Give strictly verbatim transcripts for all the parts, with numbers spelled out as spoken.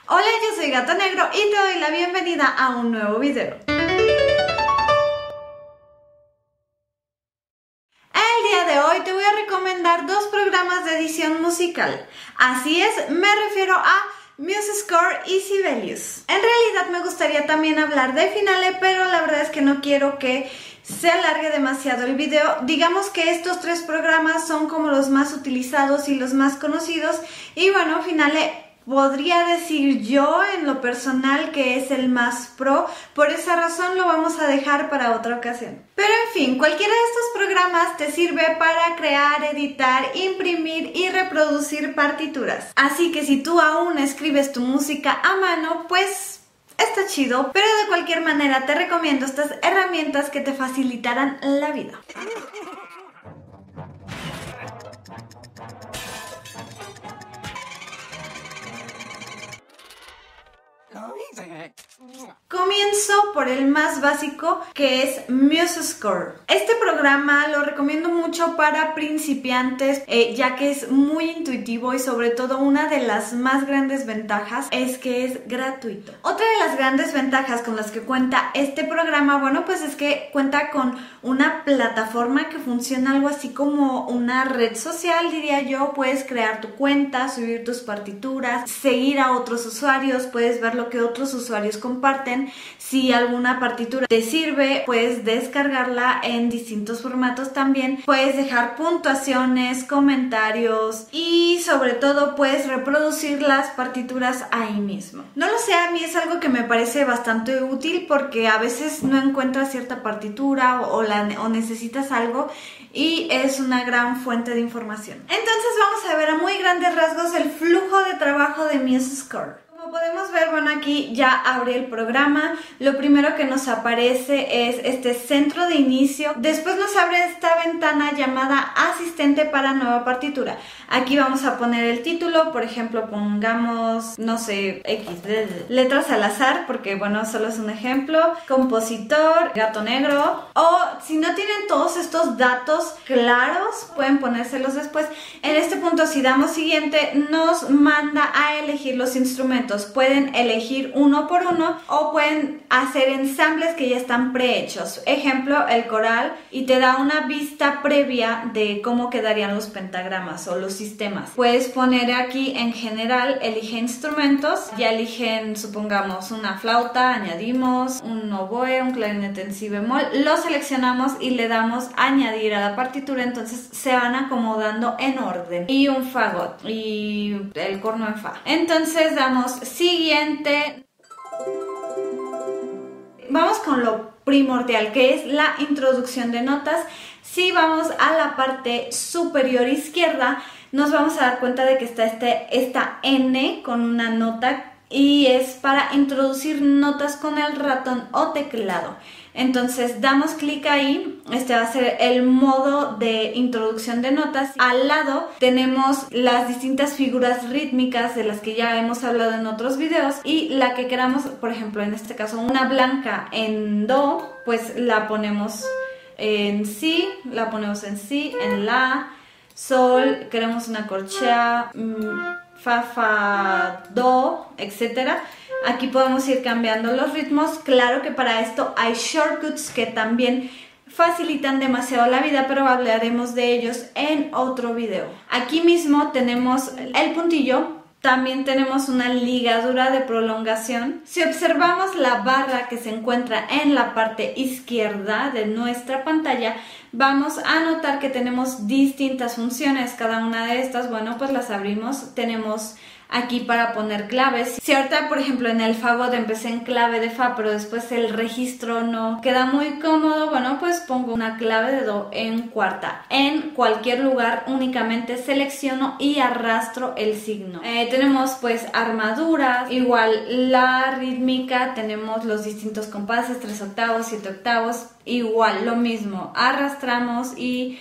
Hola, yo soy Gato Negro y te doy la bienvenida a un nuevo video. El día de hoy te voy a recomendar dos programas de edición musical. Así es, me refiero a MuseScore y Sibelius. En realidad me gustaría también hablar de Finale, pero la verdad es que no quiero que se alargue demasiado el video. Digamos que estos tres programas son como los más utilizados y los más conocidos. Y bueno, Finale podría decir yo en lo personal que es el más pro, por esa razón lo vamos a dejar para otra ocasión. Pero en fin, cualquiera de estos programas te sirve para crear, editar, imprimir y reproducir partituras. Así que si tú aún escribes tu música a mano, pues está chido, pero de cualquier manera te recomiendo estas herramientas que te facilitarán la vida. Comienzo por el más básico, que es MuseScore. Este programa lo recomiendo mucho para principiantes, eh, ya que es muy intuitivo y sobre todo una de las más grandes ventajas es que es gratuito. Otra de las grandes ventajas con las que cuenta este programa, bueno, pues es que cuenta con una plataforma que funciona algo así como una red social, diría yo. Puedes crear tu cuenta, subir tus partituras, seguir a otros usuarios, puedes ver lo que otros usuarios comparten. Si alguna partitura te sirve, puedes descargarla en distintos formatos también. Puedes dejar puntuaciones, comentarios y sobre todo puedes reproducir las partituras ahí mismo. No lo sé, a mí es algo que me parece bastante útil porque a veces no encuentras cierta partitura o, o, la, o necesitas algo y es una gran fuente de información. Entonces vamos a ver a muy grandes rasgos el flujo de trabajo de MuseScore. Como podemos ver, bueno, aquí ya abrí el programa. Lo primero que nos aparece es este centro de inicio. Después nos abre esta ventana llamada asistente para nueva partitura. Aquí vamos a poner el título, por ejemplo, pongamos, no sé, X, letras al azar, porque bueno, solo es un ejemplo. Compositor, Gato Negro. O si no tienen todos estos datos claros, pueden ponérselos después. En este punto, si damos siguiente, nos manda a elegir los instrumentos. Pueden elegir uno por uno o pueden hacer ensambles que ya están prehechos. Ejemplo, el coral, y te da una vista previa de cómo quedarían los pentagramas o los sistemas. Puedes poner aquí en general, elige instrumentos, ya eligen, supongamos, una flauta, añadimos un oboe, un clarinete en si bemol, lo seleccionamos y le damos añadir a la partitura, entonces se van acomodando en orden. Y un fagot y el corno en fa. Entonces damos siguiente. Vamos con lo primordial, que es la introducción de notas. Si vamos a la parte superior izquierda, nos vamos a dar cuenta de que está este, esta N con una nota y es para introducir notas con el ratón o teclado. Entonces damos clic ahí, este va a ser el modo de introducción de notas. Al lado tenemos las distintas figuras rítmicas de las que ya hemos hablado en otros videos y la que queramos, por ejemplo en este caso una blanca en do, pues la ponemos en si, la ponemos en si, en la, sol, queremos una corchea, fa, fa, do, etcétera. Aquí podemos ir cambiando los ritmos. Claro que para esto hay shortcuts que también facilitan demasiado la vida, pero hablaremos de ellos en otro video. Aquí mismo tenemos el puntillo. También tenemos una ligadura de prolongación. Si observamos la barra que se encuentra en la parte izquierda de nuestra pantalla, vamos a notar que tenemos distintas funciones. Cada una de estas, bueno, pues las abrimos. Tenemos aquí para poner claves. Si ahorita, por ejemplo, en el fagot empecé en clave de fa, pero después el registro no queda muy cómodo, bueno, pues pongo una clave de do en cuarta. En cualquier lugar únicamente selecciono y arrastro el signo. Eh, tenemos pues armaduras, igual la rítmica, tenemos los distintos compases, tres octavos, siete octavos, igual lo mismo, arrastramos y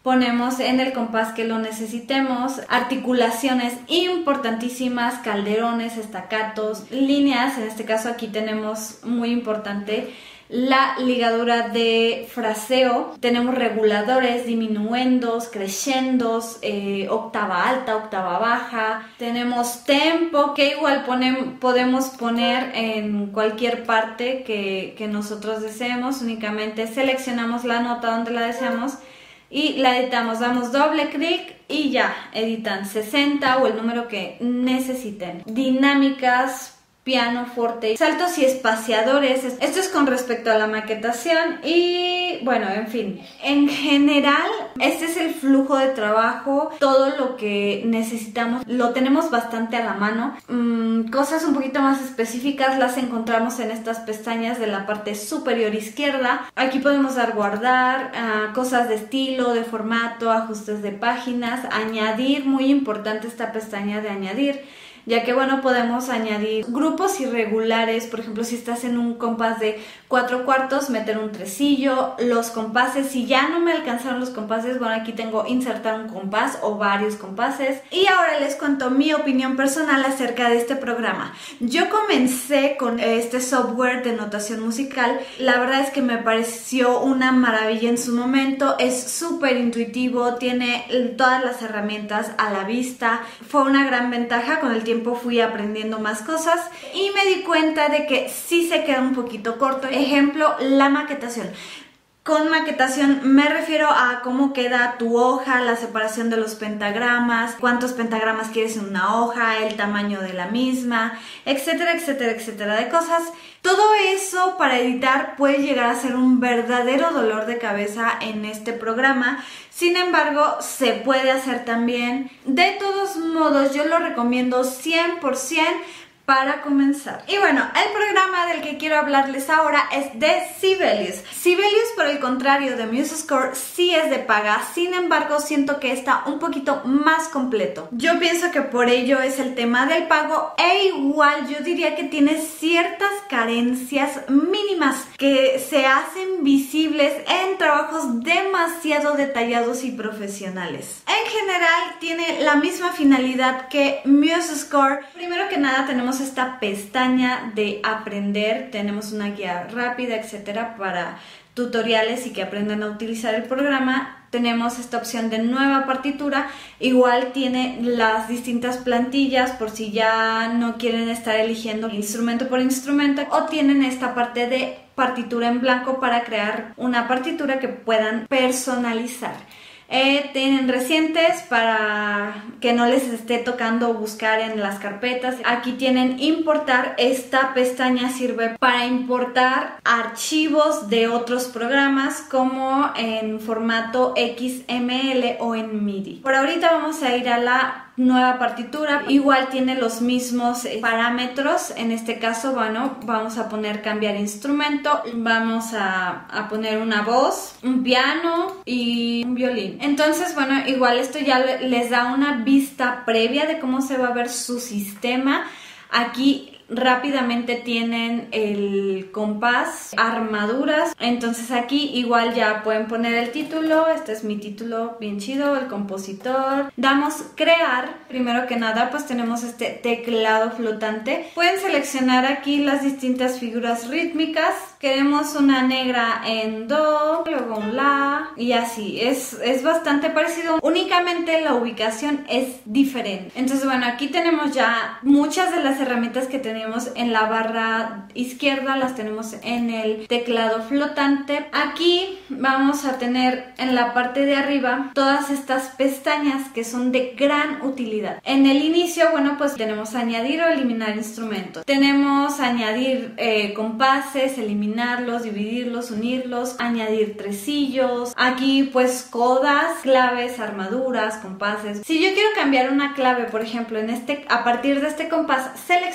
ponemos en el compás que lo necesitemos, articulaciones importantísimas, calderones, estacatos, líneas. En este caso aquí tenemos muy importante la ligadura de fraseo, tenemos reguladores, diminuendos, crescendos, eh, octava alta, octava baja, tenemos tempo que igual ponem, podemos poner en cualquier parte que, que nosotros deseemos, únicamente seleccionamos la nota donde la deseamos y la editamos, damos doble clic y ya, editan sesenta o el número que necesiten. Dinámicas, piano, forte, saltos y espaciadores. Esto es con respecto a la maquetación y bueno, en fin, en general este es el flujo de trabajo. Todo lo que necesitamos lo tenemos bastante a la mano. mm, cosas un poquito más específicas las encontramos en estas pestañas de la parte superior izquierda. Aquí podemos dar guardar, uh, cosas de estilo, de formato, ajustes de páginas, añadir, muy importante esta pestaña de añadir, ya que bueno, podemos añadir grupos irregulares. Por ejemplo, si estás en un compás de cuatro cuartos, meter un tresillo, los compases, si ya no me alcanzaron los compases, bueno, aquí tengo insertar un compás o varios compases. Y ahora les cuento mi opinión personal acerca de este programa. Yo comencé con este software de notación musical, la verdad es que me pareció una maravilla en su momento, es súper intuitivo, tiene todas las herramientas a la vista, fue una gran ventaja. Con el tiempo fui aprendiendo más cosas y me di cuenta de que sí se queda un poquito corto. Ejemplo, la maquetación. Con maquetación me refiero a cómo queda tu hoja, la separación de los pentagramas, cuántos pentagramas quieres en una hoja, el tamaño de la misma, etcétera, etcétera, etcétera de cosas. Todo eso para editar puede llegar a ser un verdadero dolor de cabeza en este programa. Sin embargo, se puede hacer también. De todos modos, yo lo recomiendo cien por ciento para comenzar. Y bueno, el programa del que quiero hablarles ahora es de Sibelius. Sibelius, por el contrario de MuseScore, sí es de paga, sin embargo siento que está un poquito más completo. Yo pienso que por ello es el tema del pago, e igual yo diría que tiene ciertas carencias mínimas que se hacen visibles en trabajos demasiado detallados y profesionales. En general tiene la misma finalidad que MuseScore. Primero que nada tenemos esta pestaña de aprender, tenemos una guía rápida, etcétera, para tutoriales y que aprendan a utilizar el programa. Tenemos esta opción de nueva partitura, igual tiene las distintas plantillas por si ya no quieren estar eligiendo instrumento por instrumento, o tienen esta parte de partitura en blanco para crear una partitura que puedan personalizar. Eh, tienen recientes para que no les esté tocando buscar en las carpetas. Aquí tienen importar. Esta pestaña sirve para importar archivos de otros programas como en formato X M L o en MIDI. Por ahorita vamos a ir a la nueva partitura. Igual tiene los mismos parámetros. En este caso, bueno, vamos a poner cambiar instrumento, vamos a, a poner una voz, un piano y un violín. Entonces, bueno, igual esto ya les da una vista previa de cómo se va a ver su sistema. Aquí rápidamente tienen el compás, armaduras. Entonces aquí igual ya pueden poner el título. Este es mi título bien chido, el compositor. Damos crear. Primero que nada pues tenemos este teclado flotante. Pueden seleccionar aquí las distintas figuras rítmicas. Queremos una negra en do, luego un la y así. Es, es bastante parecido, únicamente la ubicación es diferente. Entonces bueno, aquí tenemos ya muchas de las herramientas que tenemos en la barra izquierda, las tenemos en el teclado flotante. Aquí vamos a tener en la parte de arriba todas estas pestañas que son de gran utilidad. En el inicio, bueno, pues tenemos añadir o eliminar instrumentos. Tenemos añadir eh, compases, eliminarlos, dividirlos, unirlos, añadir tresillos. Aquí pues codas, claves, armaduras, compases. Si yo quiero cambiar una clave, por ejemplo, en este, a partir de este compás, selecciono el compás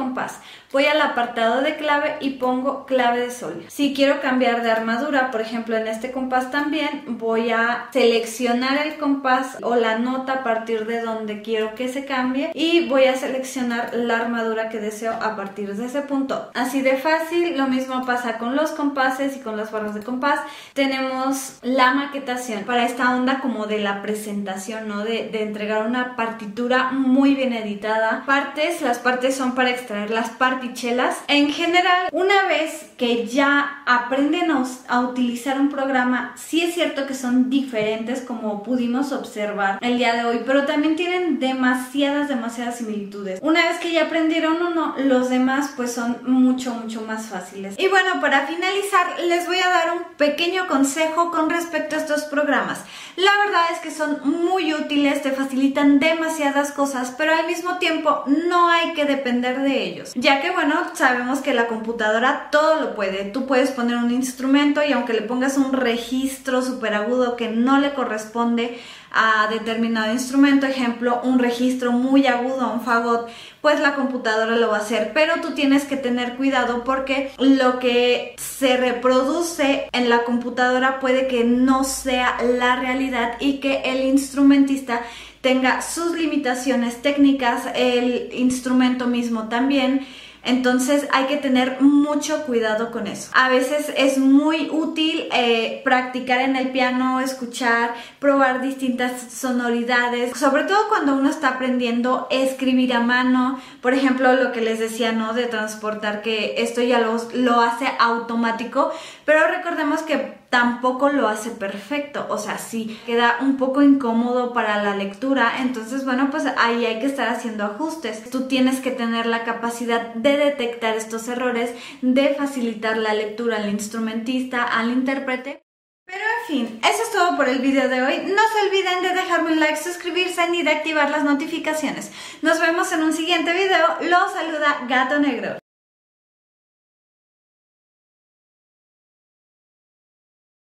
compás. Voy al apartado de clave y pongo clave de sol. Si quiero cambiar de armadura, por ejemplo en este compás también, voy a seleccionar el compás o la nota a partir de donde quiero que se cambie y voy a seleccionar la armadura que deseo a partir de ese punto. Así de fácil. Lo mismo pasa con los compases y con las barras de compás. Tenemos la maquetación para esta onda como de la presentación, ¿no? De, de entregar una partitura muy bien editada. Partes, las partes son para extraer las partichelas. En general, una vez que ya aprenden a, a utilizar un programa, sí es cierto que son diferentes como pudimos observar el día de hoy, pero también tienen demasiadas, demasiadas similitudes. Una vez que ya aprendieron uno, los demás pues son mucho, mucho más fáciles. Y bueno, para finalizar, les voy a dar un pequeño consejo con respecto a estos programas. La verdad es que son muy útiles, te facilitan demasiadas cosas, pero al mismo tiempo no hay que depender de ellos, ya que bueno, sabemos que la computadora todo lo puede. Tú puedes poner un instrumento y aunque le pongas un registro súper agudo que no le corresponde a determinado instrumento, ejemplo, un registro muy agudo, un fagot, pues la computadora lo va a hacer, pero tú tienes que tener cuidado porque lo que se reproduce en la computadora puede que no sea la realidad y que el instrumentista tenga sus limitaciones técnicas, el instrumento mismo también. Entonces hay que tener mucho cuidado con eso. A veces es muy útil eh, practicar en el piano, escuchar, probar distintas sonoridades, sobre todo cuando uno está aprendiendo a escribir a mano. Por ejemplo, lo que les decía, ¿no? De transportar, que esto ya lo, lo hace automático, pero recordemos que tampoco lo hace perfecto, o sea, sí queda un poco incómodo para la lectura. Entonces bueno, pues ahí hay que estar haciendo ajustes. Tú tienes que tener la capacidad de detectar estos errores, de facilitar la lectura al instrumentista, al intérprete. Pero en fin, eso es todo por el video de hoy. No se olviden de dejarme un like, suscribirse ni de activar las notificaciones. Nos vemos en un siguiente video. Los saluda Gato Negro.